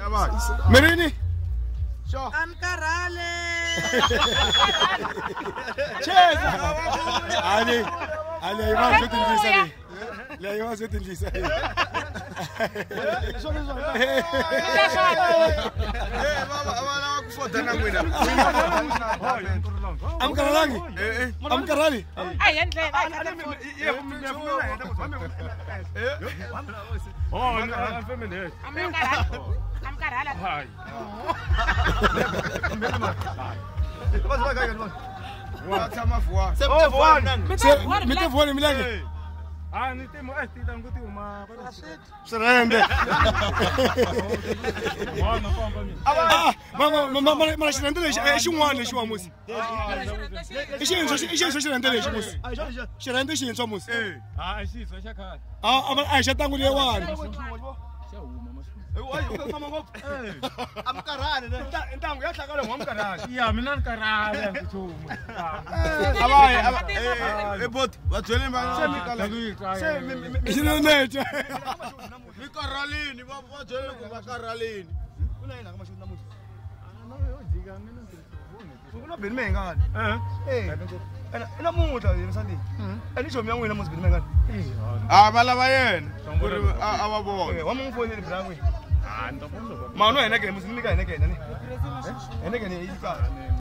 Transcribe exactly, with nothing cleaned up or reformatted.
Merini? Sure. Amkarale. Cheers. Ali, Ali, ayman zote ndisa. Le ayman zote ndisa. Eh, baba, abana kufoda na mwina. Amkaralangi? Eh, eh. Amkarali? Ay, yendle. Oh, I'm feminine. Amkarala. Amkarala. Hi. What's like I got? What's a mafua? Oh, one. Mete vuone milagre. Ah, ni temo eh ti tango ti uma. Serende. Oh, no pompa mi. Ah, mama mama mama serende le xin'wana lexi wa musi. I xintswa i xintswa serende lexi musi. Serende xintswa musi. Eh. Ah, xi so xa khale. Ah, a hi xa tangu lewani. Amkarale ne. Ntangu ya hlakala ngomkarali. Ya, mina ni karale ngithumu. Abaye eh bot bathwele manje semikala. Isinonethe. Mikaralini baba bathwele kubakaralini. Ulayina kamashumi namuhla. No, yo jika mina ngizibone. Kuna beni mengane. Eh. Eh. Ena namuhla yemsandini. Elisho myangweni namuzi beni mengane. Ah, balaba yena. Ababona. Wamngifonela ibrangu. Ah, ndabona. Mano yena ke musimnika yena ke nani? Yena ke ni ikala.